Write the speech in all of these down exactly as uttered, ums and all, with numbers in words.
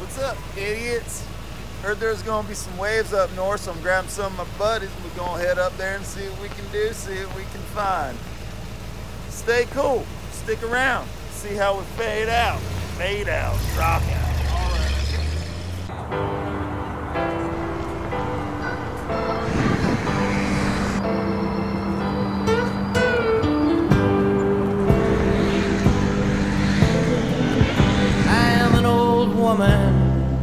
What's up, idiots? Heard there's gonna be some waves up north, so I'm grabbing some of my buddies. We're gonna head up there and see what we can do, see what we can find. Stay cool, stick around, see how we fade out. Fade out, rock out. All right. I am an old woman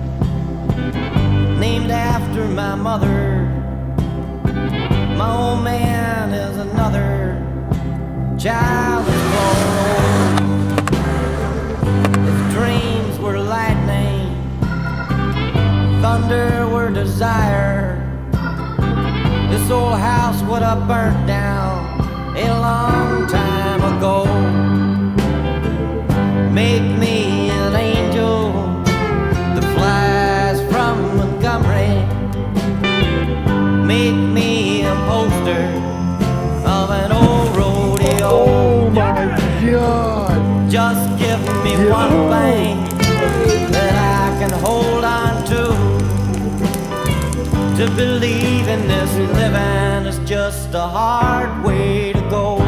named after my mother. My old man is another child is born. His dreams were lightning, thunder were desire. This old house would have burnt down a long time ago. Make me an angel that flies from Montgomery. Make me a poster of an old rodeo. Oh my God! Just give me yeah. one thing that I can hold on to. To believe in this living is just a hard way to go.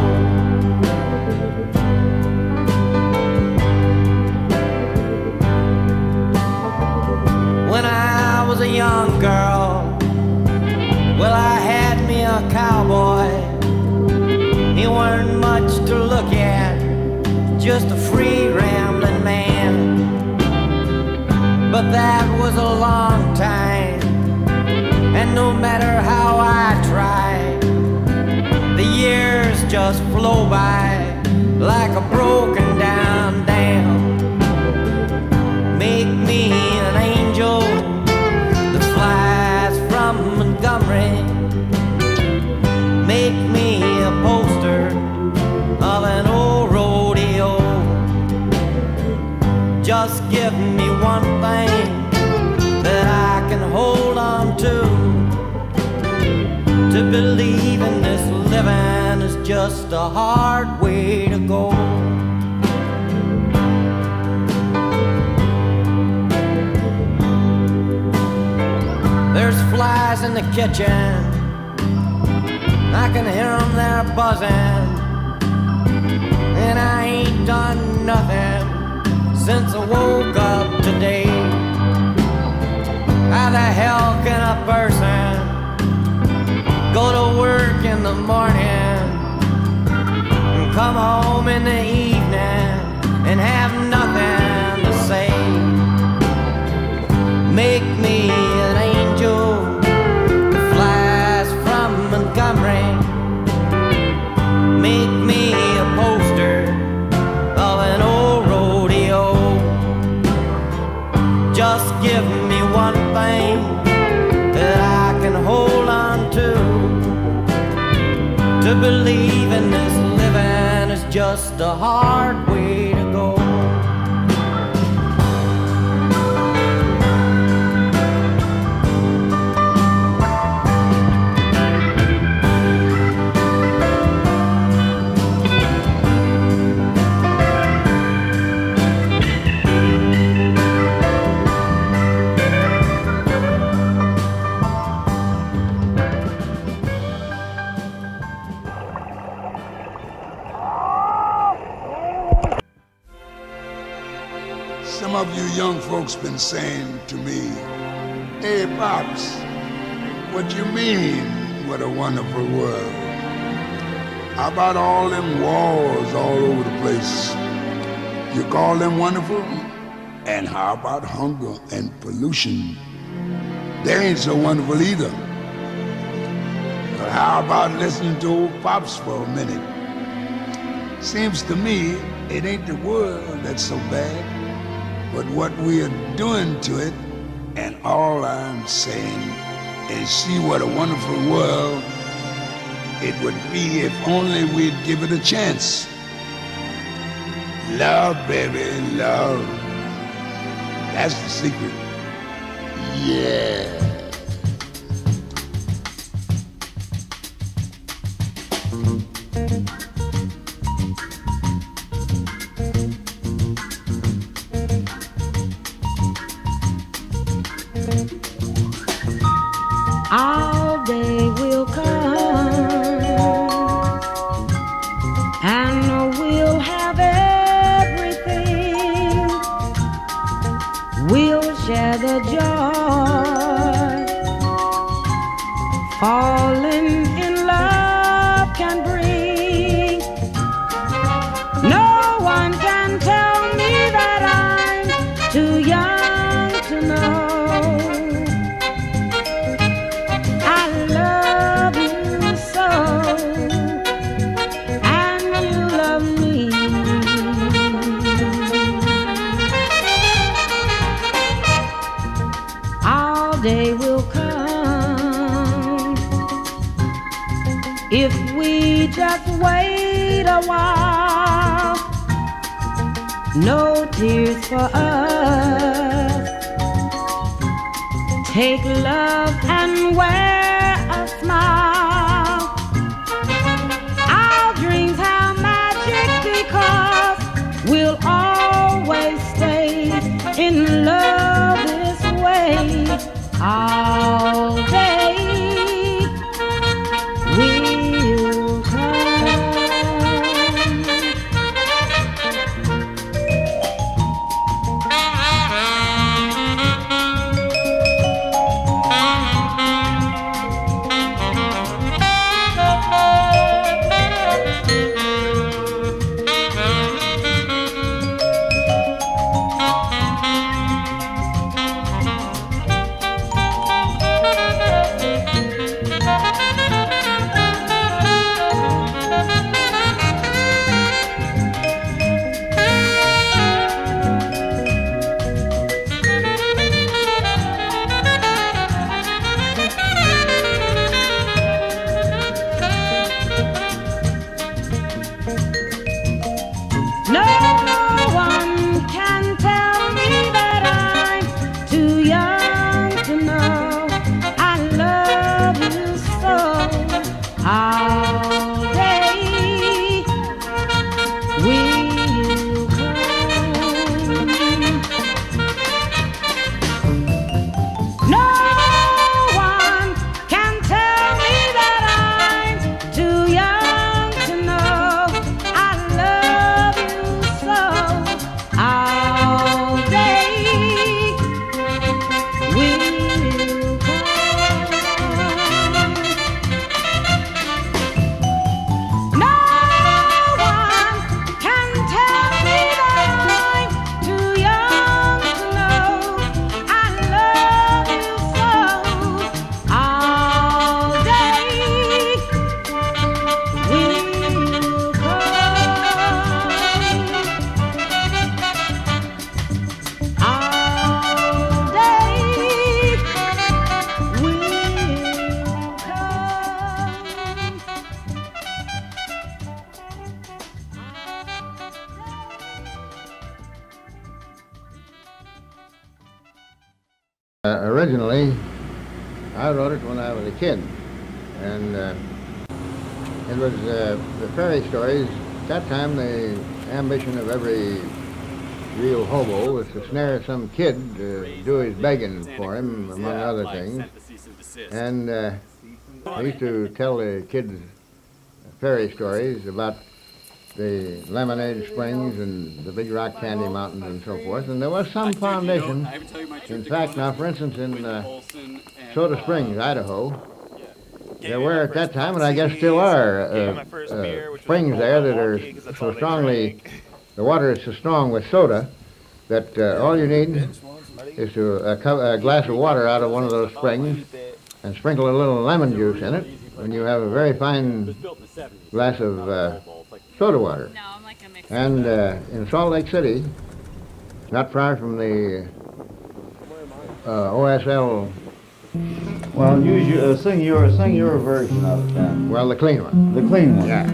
When I was a young girl, well, I had me a cowboy. He weren't much to look at, just a free rambling man. But that was a long time, and no matter how I tried, the years just flow by like a broken down dam. Make me an angel that flies from Montgomery. Make me a poster of an old rodeo. Just give me one thing that I can hold on to. To believe in this living is just a hard way to go. There's flies in the kitchen, I can hear them there buzzing. And I ain't done nothing since I woke up today. How the hell can a person go to work in the morning and come home in the evening and have nothing to say? Make me an angel that flies from Montgomery. Make me a poster of an old rodeo. Just give me one thing that I can hold on to. To believe in this living is just a hard way to go. Some of you young folks been saying to me, "Hey, Pops, what you mean, what a wonderful world? How about all them wars all over the place? You call them wonderful? And how about hunger and pollution? They ain't so wonderful either. But how about listening to old Pops for a minute? Seems to me it ain't the world that's so bad, but what we are doing to it. And all I'm saying is see what a wonderful world it would be if only we'd give it a chance. Love, baby, love. That's the secret. Yeah. if we just wait a while. No tears for us. Take love and wear a smile. Our dreams have magic because we'll always stay in love this way all day. We'll come. Uh, originally, I wrote it when I was a kid, and uh, it was uh, the fairy stories. At that time, the ambition of every real hobo was to snare some kid to do his begging for him, among other things. And uh, I used to tell the kids fairy stories about the Lemonade Springs and the Big Rock Candy Mountains and so forth, and there was some foundation. In fact, now, for instance, in uh, Soda Springs, Idaho, there were at that time, and I guess still are, uh, uh, springs there that are so strongly, the water is so strong with soda that uh, all you need is to a, a glass of water out of one of those springs and sprinkle a little lemon juice in it, and you have a very fine glass of uh, soda water. And uh, in Salt Lake City, not far from the uh, O S L. Well, use your, uh, sing your sing your version of it then. Well, the clean one. The clean one. Yeah.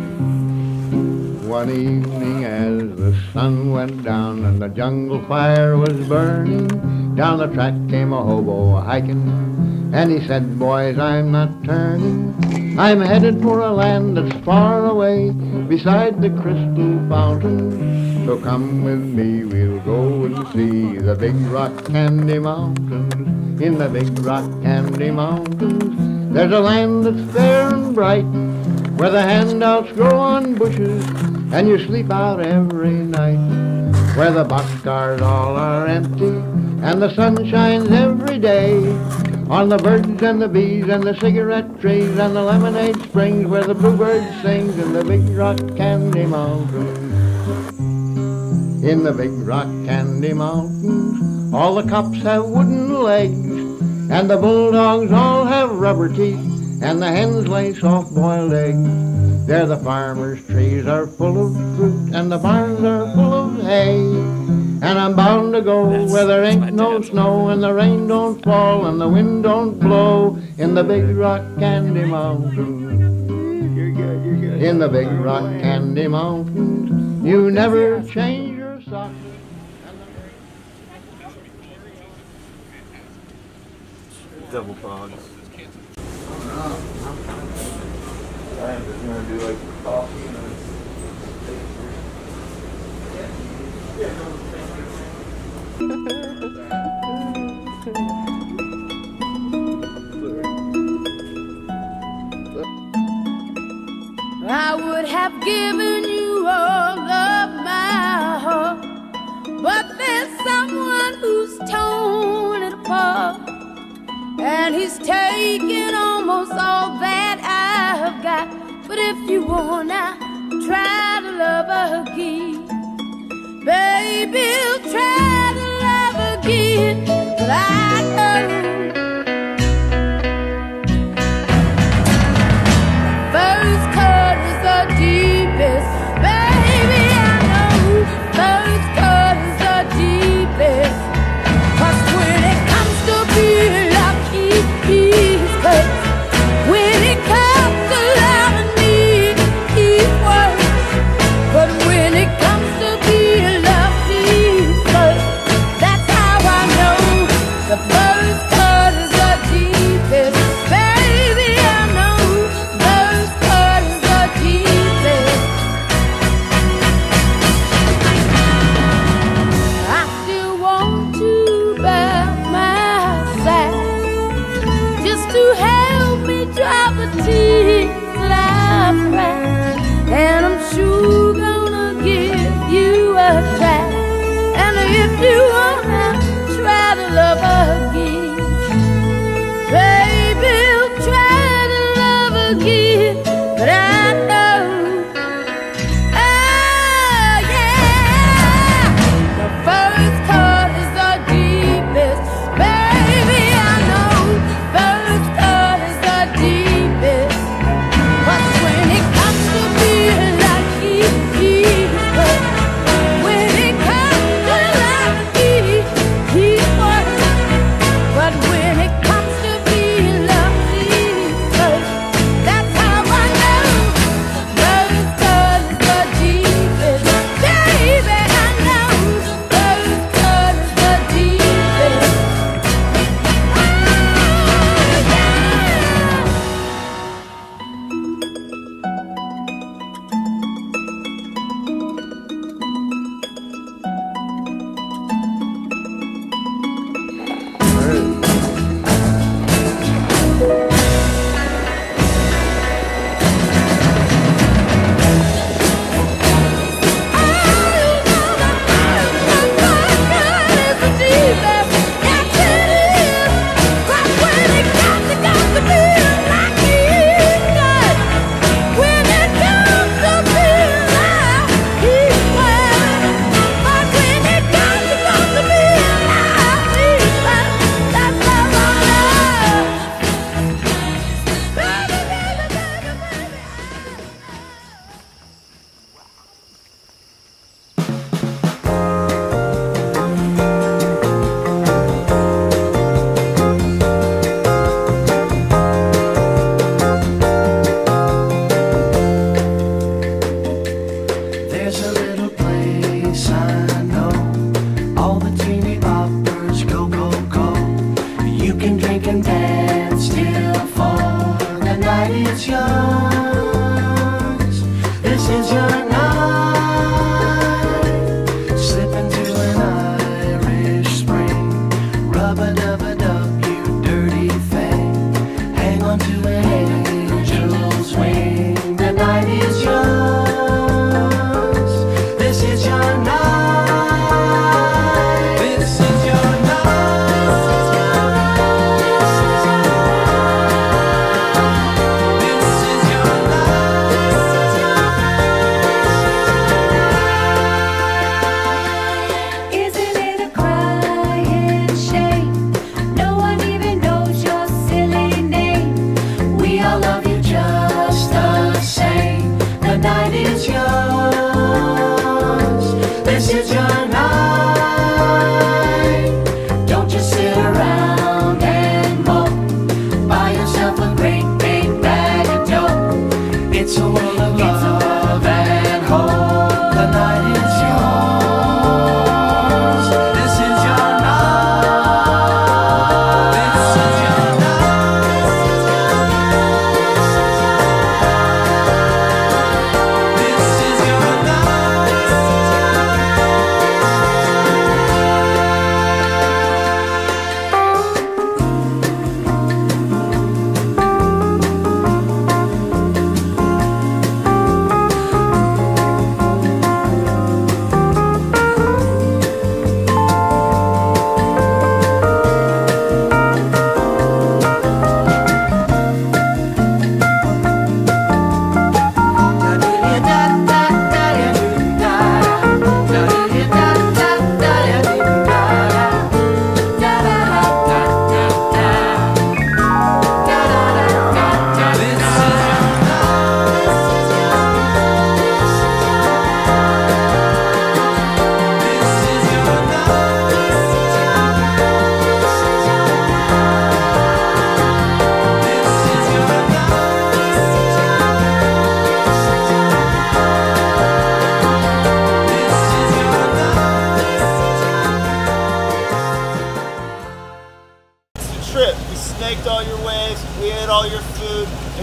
One evening as the sun went down and the jungle fire was burning, down the track came a hobo hiking, and he said, "Boys, I'm not turning. I'm headed for a land that's far away, beside the crystal fountain. So come with me, we'll go and see the Big Rock Candy Mountains. In the Big Rock Candy Mountains, there's a land that's fair and bright, where the handouts grow on bushes, and you sleep out every night. Where the boxcars all are empty, and the sun shines every day on the birds and the bees and the cigarette trees and the lemonade springs where the bluebird sings in the Big Rock Candy Mountains. In the Big Rock Candy Mountains, all the cops have wooden legs, and the bulldogs all have rubber teeth, and the hens lay soft-boiled eggs. There the farmers' trees are full of fruit, and the barns are full of hay. And I'm bound to go That's where there ain't no snow, and the rain don't fall, and the wind don't blow, in the Big Rock Candy Mountains. in the big rock candy mountains. You never change your socks. Double pogs. I'm just gonna do like coffee and I would have given you all of my heart, but there's someone who's torn it apart, and he's taken almost all that I've got. But if you wanna try to love again, baby, try to love again. But I know first cut is the deepest, baby, I know first cut is the deepest. 'Cause when it comes to being lucky, he's cut. When it comes to loving me, he's worse. But when it comes to being lucky,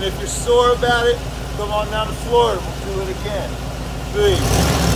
And if you're sore about it, come on down to Florida. We'll do it again. Three.